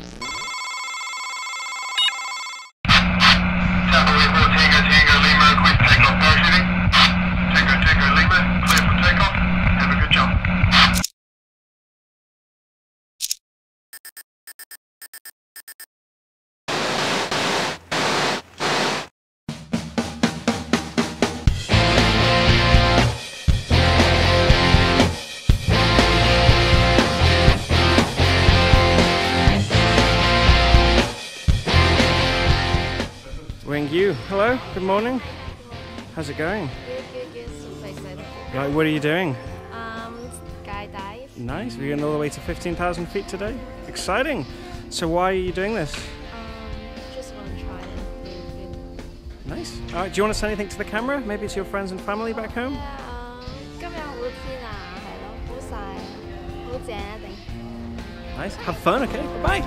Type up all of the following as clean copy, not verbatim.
Wing Yu, hello, good morning. How's it going? Good, super excited. Right, what are you doing? Skydive. Nice, we're going all the way to 15,000 feet today. Exciting. So why are you doing this? Just want to try it. Nice. Do you want to say anything to the camera? Maybe to your friends and family back home? 今日好天啊，係咯，好曬，好正一定。 Nice, have fun, okay, bye.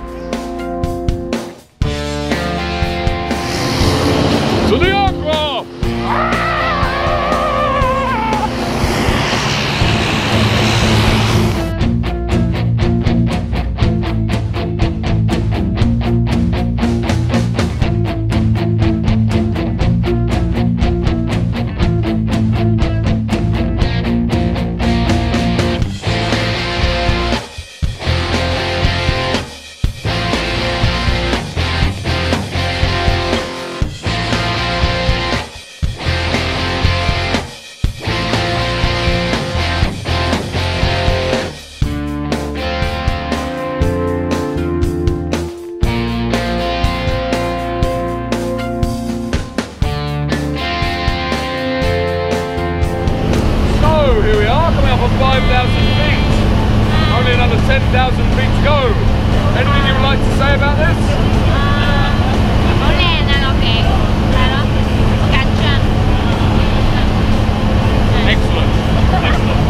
To the aircraft! Here we are, coming up on 5,000 feet. Only another 10,000 feet to go. Anything you would like to say about this? 好靚啊，落景，係咯，好緊張。 Excellent. Excellent.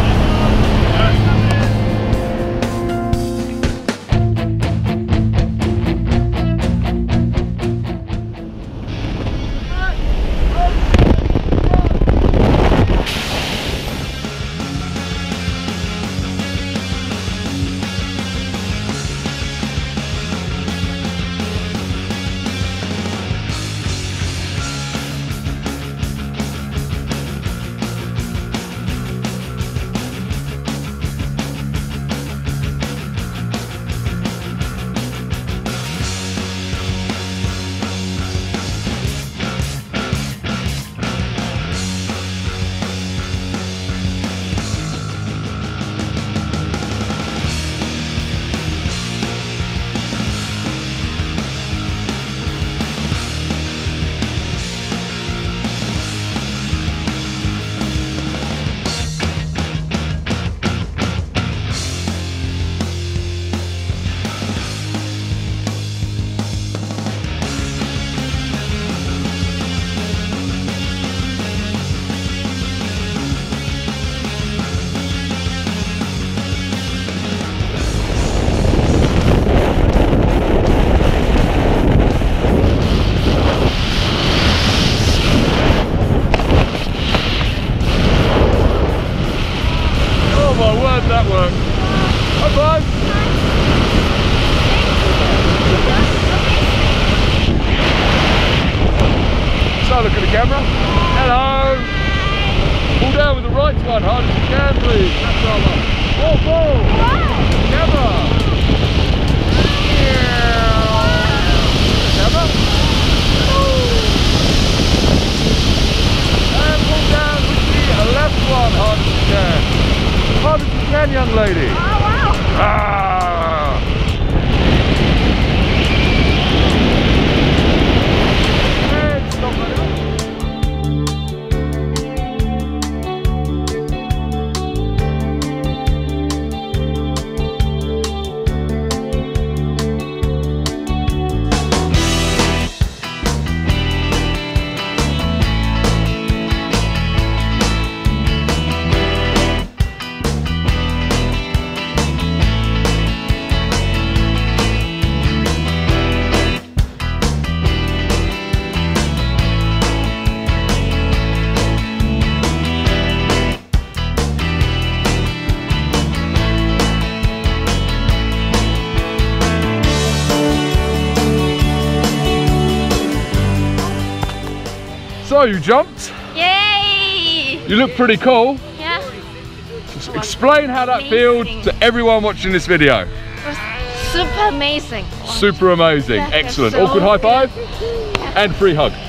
So you jumped. Yay! You look pretty cool. Yeah. Just explain how that feels to everyone watching this video. It was super amazing. Super amazing. Yeah, Excellent. so Awkward high five and free hug.